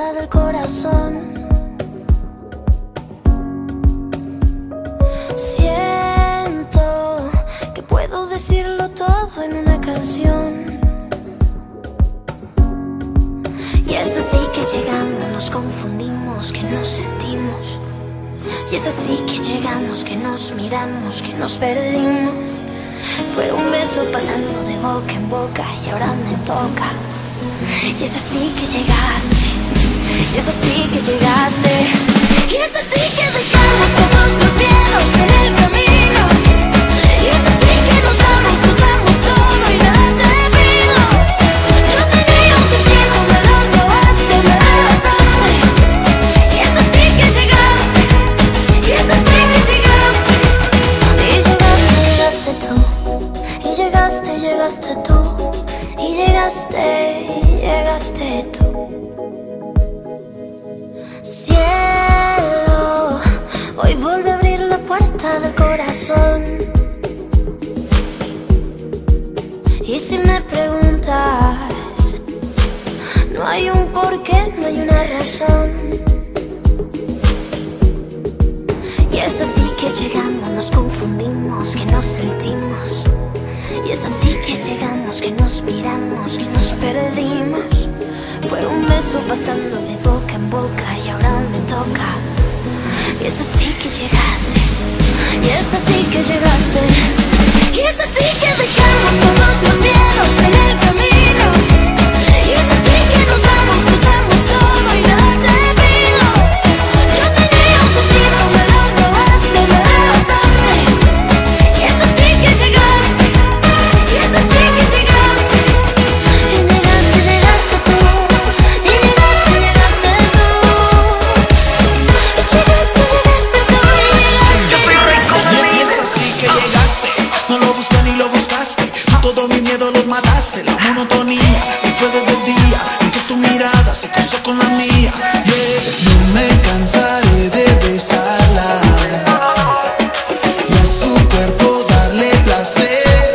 puerta del corazón. Siento que puedo decirlo todo en una canción. Y es así que llegamos, nos confundimos, que nos sentimos. Y es así que llegamos, que nos miramos, que nos perdimos. Fue un beso pasando de boca en boca y ahora me toca. Y es así que llegaste, y es así que llegaste. Y es así que dejamos todos los miedos en el camino. Y es así que nos damos todo y nada te pido. Yo tenía un sentido, me lo robaste, me arrebataste. Y es así que llegaste, y es así que llegaste. Y llegaste tú, y llegaste tú, y llegaste tú. Cielo, hoy vuelve a abrir la puerta del corazón. Y si me preguntas, no hay un porqué, no hay una razón. Y es así que llegamos, nos confundimos, que nos sentimos. Y es así que llegamos, que nos miramos, que nos perdimos. Fue un beso pasando de boca en boca y ahora me toca. Y es así que llegaste, y es así que llegaste. Y es así que dejamos todos los miedos en el camino. Y es así que nos damos todo y nada te pido. Yo tenía un sentido, me lo robaste, me arrebataste. Y es así que llegaste, y es así que llegaste. Y llegaste tú, y llegaste tú. Y llegaste tú, y es así que llegaste, no lo busqué ni lo buscaste. Tú todos mis miedos los mataste. La monotonía se fue desde el día en que tu mirada se cruzó con la mía. Yeah. No me cansaré de besarla y a su cuerpo darle placer,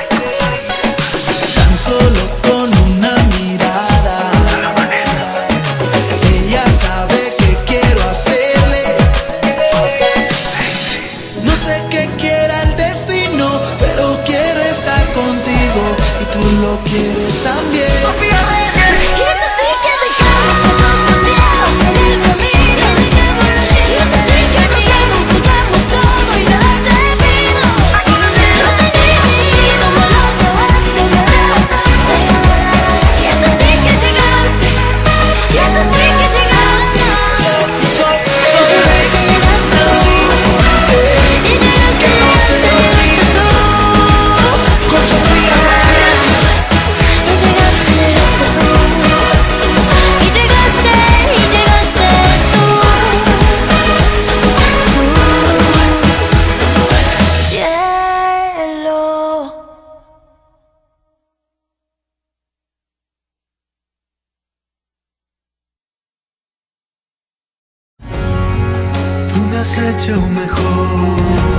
tan solo con una mirada. Ella sabe que quiero hacerle. No sé qué quiera el destino, pero quiero estar contigo y tú lo quieres también. y es así que dejamos todos los miedos en el camino. Y es así que nos damos todo y nada te pido. Yo tenía un sentido, me lo robaste, me arrebataste. Y es así que llegaste, y es así que llegaste. Con Sofía Reyes. Y llegaste tú, y llegaste tú. Cielo. Tú me has hecho mejor.